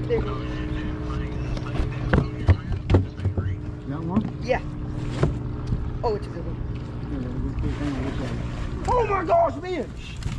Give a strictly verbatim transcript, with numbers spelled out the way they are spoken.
There you go. That one? Yeah. Oh, it's a good one. Oh my gosh, man!